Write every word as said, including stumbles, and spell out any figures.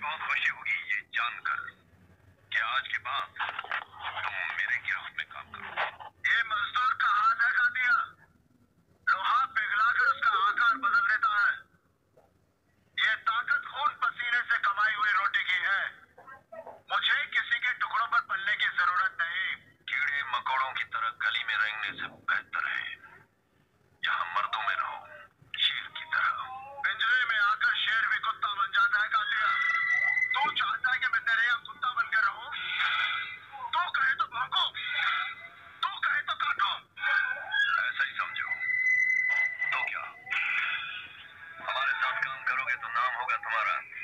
बहुत खुशी होगी ये जानकर कि आज के बाद तुम मेरे गिरफ्त में काम करो। ये मजदूर का हाथ है कातिया, लोहा पिघलाकर उसका आकार बदल देता है। ये ताकत खून पसीने से कमाई हुई रोटी की है। मुझे किसी के टुकड़ों पर पलने की जरूरत नहीं। कीड़े मकोड़ों की तरह गली में रेंगने से बेहतर है यहाँ मर्दों में रहो, शेर की तरह। पिंजरे में आकर शेर भी कुत्ता बन जाता है कातिया। तू चाहता है कि मैं तेरे यहाँ कुत्ता बनकर रहूं? तू कहे तो भौंको, तू कहे तो काटो। ऐसा ही समझो। तो क्या हमारे साथ काम करोगे तो नाम होगा तुम्हारा